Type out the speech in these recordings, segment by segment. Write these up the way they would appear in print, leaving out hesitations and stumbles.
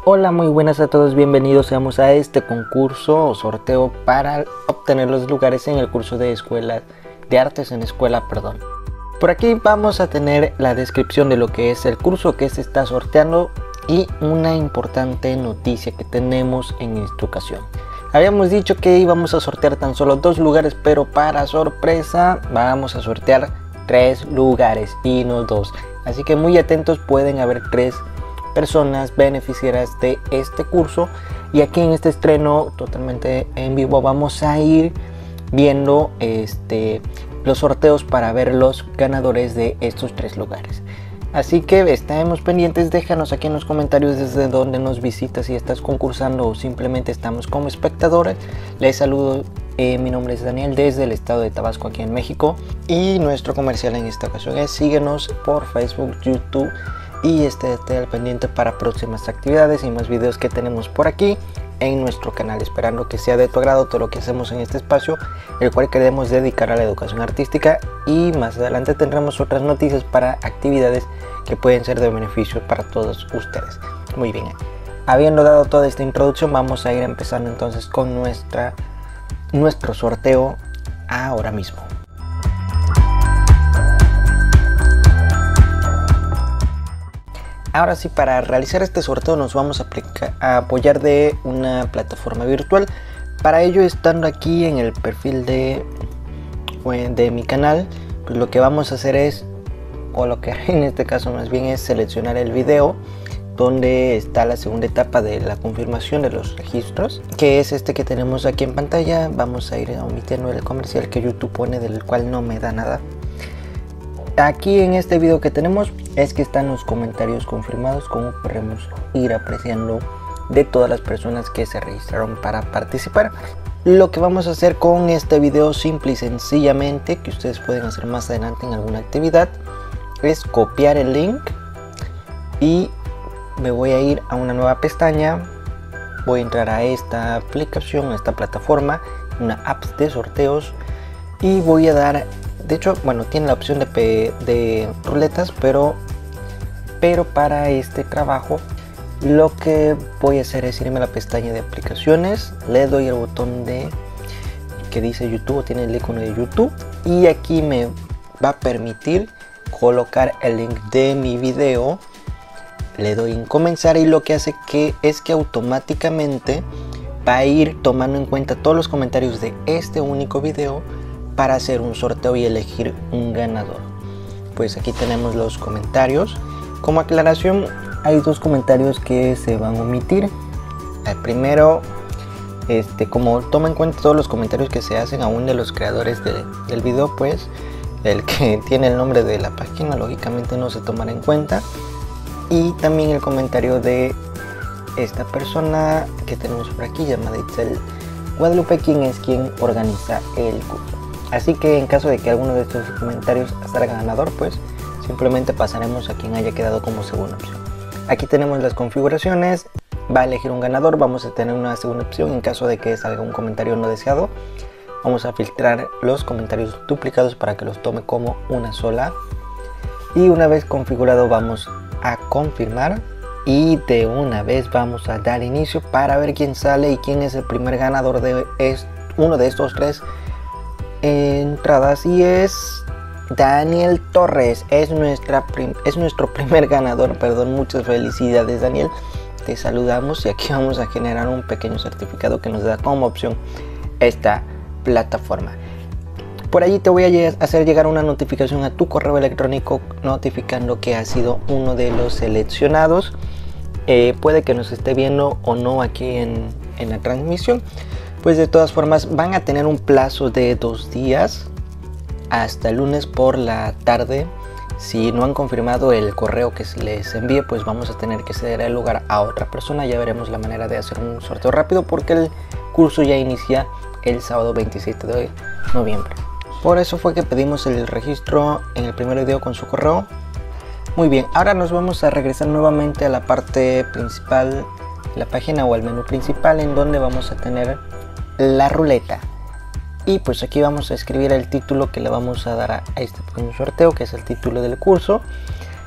Hola, muy buenas a todos, bienvenidos seamos a este concurso o sorteo para obtener los lugares en el curso de artes en escuela. Por aquí vamos a tener la descripción de lo que es el curso que se está sorteando y una importante noticia que tenemos en esta ocasión. Habíamos dicho que íbamos a sortear tan solo 2 lugares, pero para sorpresa vamos a sortear 3 lugares y no 2. Así que muy atentos, pueden haber 3 personas beneficiarias de este curso, y aquí en este estreno totalmente en vivo vamos a ir viendo los sorteos para ver los ganadores de estos 3 lugares. Así que estaremos pendientes, déjanos aquí en los comentarios desde donde nos visitas, si estás concursando o simplemente estamos como espectadores. Les saludo, mi nombre es Daniel desde el estado de Tabasco aquí en México, y nuestro comercial en esta ocasión es síguenos por Facebook, YouTube y esté al pendiente para próximas actividades y más videos que tenemos por aquí en nuestro canal, esperando que sea de tu agrado todo lo que hacemos en este espacio, el cual queremos dedicar a la educación artística, y más adelante tendremos otras noticias para actividades que pueden ser de beneficio para todos ustedes. Muy bien, habiendo dado toda esta introducción, vamos a ir empezando entonces con nuestro sorteo ahora mismo. Ahora sí, para realizar este sorteo nos vamos a apoyar de una plataforma virtual. Para ello, estando aquí en el perfil de mi canal, pues lo que vamos a hacer es, o lo que haré en este caso más bien, es seleccionar el video donde está la segunda etapa de la confirmación de los registros, que es este que tenemos aquí en pantalla. Vamos a ir omitiendo el comercial que YouTube pone, del cual no me da nada. Aquí en este video que tenemos es que están los comentarios confirmados, como podemos ir apreciando, de todas las personas que se registraron para participar. Lo que vamos a hacer con este video, simple y sencillamente, que ustedes pueden hacer más adelante en alguna actividad, es copiar el link y me voy a ir a una nueva pestaña. Voy a entrar a esta aplicación, a esta plataforma, una app de sorteos, y voy a dar, de hecho, bueno, tiene la opción de ruletas, pero para este trabajo lo que voy a hacer es irme a la pestaña de aplicaciones, le doy el botón que dice YouTube, tiene el icono de YouTube, y aquí me va a permitir colocar el link de mi video. Le doy en comenzar, y lo que hace es que automáticamente va a ir tomando en cuenta todos los comentarios de este único video para hacer un sorteo y elegir un ganador. Pues aquí tenemos los comentarios. Como aclaración, hay 2 comentarios que se van a omitir. El primero, como toma en cuenta todos los comentarios que se hacen aún de los creadores del video, pues el que tiene el nombre de la página lógicamente no se tomará en cuenta. Y también el comentario de esta persona que tenemos por aquí, llamada Itzel Guadalupe, quien es quien organiza el curso. Así que en caso de que alguno de estos comentarios salga ganador, pues simplemente pasaremos a quien haya quedado como segunda opción. Aquí tenemos las configuraciones, va a elegir un ganador, vamos a tener una segunda opción en caso de que salga un comentario no deseado. Vamos a filtrar los comentarios duplicados para que los tome como una sola. Y una vez configurado vamos a confirmar, y de una vez vamos a dar inicio para ver quién sale y quién es el primer ganador de uno de estos 3 entradas, y es Daniel Torres. Es nuestro primer ganador, perdón. Muchas felicidades, Daniel, te saludamos, y aquí vamos a generar un pequeño certificado que nos da como opción esta plataforma. Por allí te voy a hacer llegar una notificación a tu correo electrónico notificando que has sido uno de los seleccionados. Puede que nos esté viendo o no aquí en la transmisión. Pues de todas formas van a tener un plazo de 2 días hasta el lunes por la tarde. Si no han confirmado el correo que se les envíe, pues vamos a tener que ceder el lugar a otra persona. Ya veremos la manera de hacer un sorteo rápido, porque el curso ya inicia el sábado 27 de noviembre. Por eso fue que pedimos el registro en el primer video con su correo. Muy bien, ahora nos vamos a regresar nuevamente a la parte principal de la página, o al menú principal, en donde vamos a tener la ruleta. Y pues aquí vamos a escribir el título que le vamos a dar a este pequeño sorteo, que es el título del curso.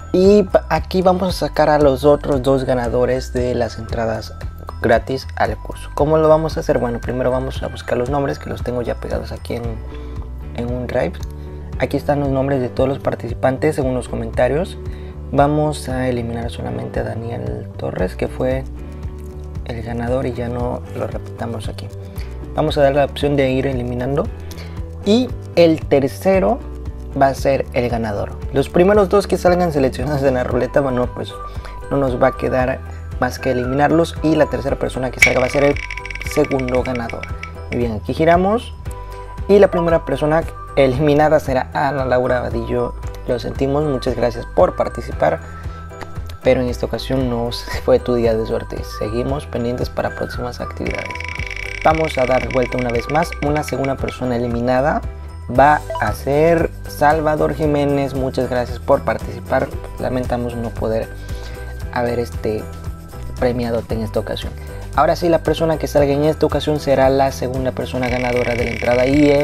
Y aquí vamos a sacar a los otros dos ganadores de las entradas gratis al curso. ¿Cómo lo vamos a hacer? Bueno, primero vamos a buscar los nombres, que los tengo ya pegados aquí en un drive. Aquí están los nombres de todos los participantes según los comentarios. Vamos a eliminar solamente a Daniel Torres, que fue el ganador, y ya no lo repitamos aquí. Vamos a dar la opción de ir eliminando, y el tercero va a ser el ganador. Los primeros dos que salgan seleccionados en la ruleta, bueno, pues no nos va a quedar más que eliminarlos, y la tercera persona que salga va a ser el segundo ganador. Muy bien, aquí giramos y la primera persona eliminada será Ana Laura Vadillo. Lo sentimos, muchas gracias por participar, pero en esta ocasión no fue tu día de suerte. Seguimos pendientes para próximas actividades. Vamos a dar vuelta una vez más. Una segunda persona eliminada va a ser Salvador Jiménez. Muchas gracias por participar. Lamentamos no poder haber premiadote en esta ocasión. Ahora sí, la persona que salga en esta ocasión será la segunda persona ganadora de la entrada,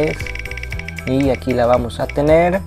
y aquí la vamos a tener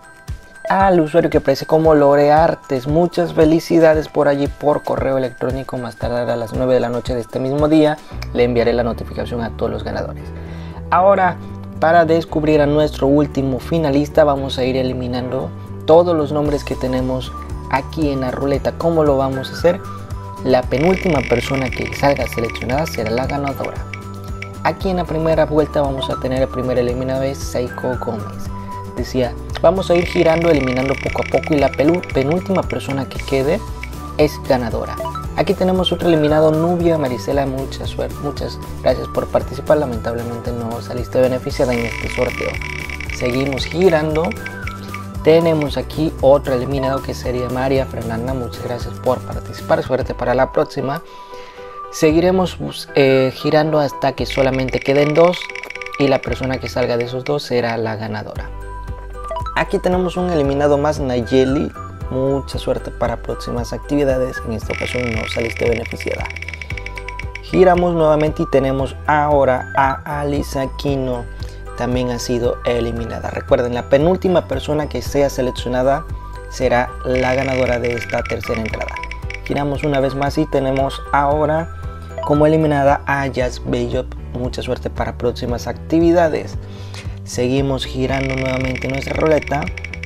al usuario que aparece como Loreartes. Muchas felicidades por allí por correo electrónico. Más tardar a las 9 de la noche de este mismo día le enviaré la notificación a todos los ganadores. Ahora, para descubrir a nuestro último finalista, vamos a ir eliminando todos los nombres que tenemos aquí en la ruleta. ¿Cómo lo vamos a hacer? La penúltima persona que salga seleccionada será la ganadora. Aquí en la primera vuelta vamos a tener el primer eliminado, es Seiko Gómez. Decía, vamos a ir girando, eliminando poco a poco, y la penúltima persona que quede es ganadora. Aquí tenemos otro eliminado, Nubia Marisela. Mucha suerte, muchas gracias por participar. Lamentablemente no saliste beneficiada en este sorteo. Seguimos girando. Tenemos aquí otro eliminado que sería María Fernanda. Muchas gracias por participar. Suerte para la próxima. Seguiremos girando hasta que solamente queden dos, y la persona que salga de esos dos será la ganadora. Aquí tenemos un eliminado más, Nayeli. Mucha suerte para próximas actividades. En esta ocasión no saliste beneficiada. Giramos nuevamente y tenemos ahora a Alice Aquino. También ha sido eliminada. Recuerden, la penúltima persona que sea seleccionada será la ganadora de esta tercera entrada. Giramos una vez más y tenemos ahora como eliminada a Jazz Bellop. Mucha suerte para próximas actividades. Seguimos girando nuevamente nuestra ruleta,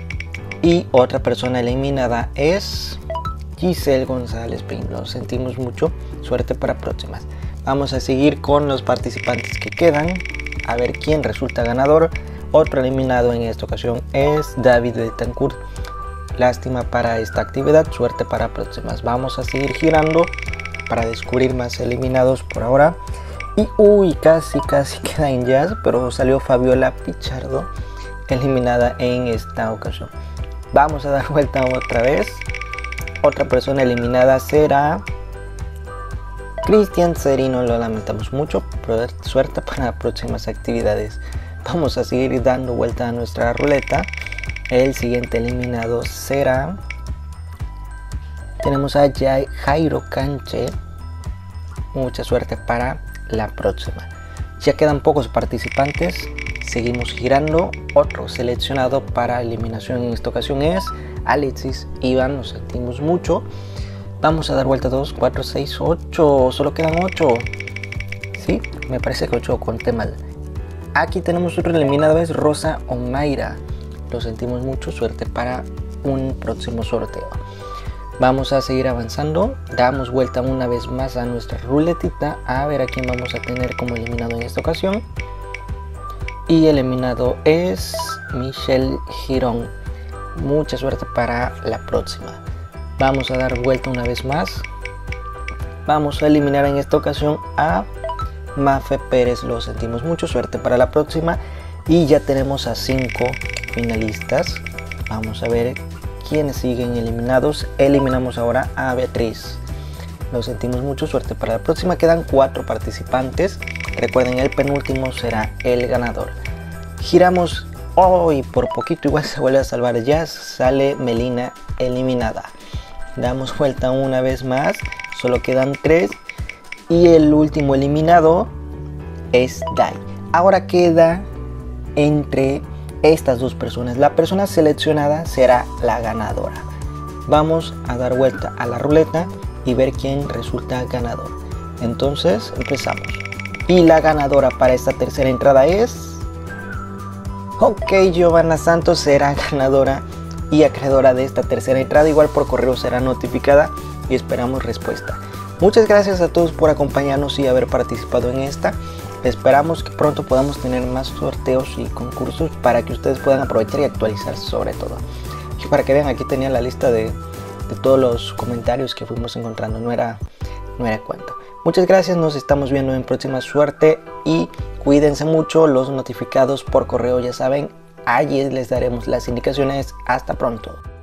y otra persona eliminada es Giselle González Pin. Lo sentimos mucho, suerte para próximas. Vamos a seguir con los participantes que quedan, a ver quién resulta ganador. Otro eliminado en esta ocasión es David Betancourt. Lástima para esta actividad, suerte para próximas. Vamos a seguir girando para descubrir más eliminados por ahora. Y uy, casi queda en Jazz, pero salió Fabiola Pichardo eliminada en esta ocasión. Vamos a dar vuelta otra vez. Otra persona eliminada será Cristian Serino. Lo lamentamos mucho, pero suerte para próximas actividades. Vamos a seguir dando vuelta a nuestra ruleta. El siguiente eliminado será, tenemos a Jairo Canche. Mucha suerte para la próxima. Ya quedan pocos participantes. Seguimos girando. Otro seleccionado para eliminación en esta ocasión es Alexis Iván. Nos sentimos mucho. Vamos a dar vuelta 2, 4, 6, 8. Solo quedan 8. Sí, me parece que 8 conté mal. Aquí tenemos otro eliminado, es Rosa Omaira. Lo sentimos mucho, suerte para un próximo sorteo. Vamos a seguir avanzando. Damos vuelta una vez más a nuestra ruletita, a ver a quién vamos a tener como eliminado en esta ocasión. Y eliminado es Michelle Girón. Mucha suerte para la próxima. Vamos a dar vuelta una vez más. Vamos a eliminar en esta ocasión a Mafe Pérez. Lo sentimos mucho, suerte para la próxima. Y ya tenemos a 5 finalistas. Vamos a ver quiénes siguen eliminados. Eliminamos ahora a Beatriz. Lo sentimos mucho, suerte para la próxima. Quedan 4 participantes. Recuerden, el penúltimo será el ganador. Giramos hoy, por poquito igual se vuelve a salvar. Ya sale Melina eliminada. Damos vuelta una vez más. Solo quedan 3. Y el último eliminado es Dai. Ahora queda entre estas dos personas. La persona seleccionada será la ganadora. vamos a dar vuelta a la ruleta y ver quién resulta ganador. Entonces empezamos. Y la ganadora para esta tercera entrada es... Ok, Giovanna Santos será ganadora y acreedora de esta tercera entrada. Igual por correo será notificada y esperamos respuesta. Muchas gracias a todos por acompañarnos y haber participado en esta. Esperamos que pronto podamos tener más sorteos y concursos para que ustedes puedan aprovechar y actualizarse sobre todo. Y para que vean, aquí tenía la lista de todos los comentarios que fuimos encontrando. No era cuento. Muchas gracias, nos estamos viendo en próxima suerte y cuídense mucho. Los notificados por correo ya saben, allí les daremos las indicaciones. Hasta pronto.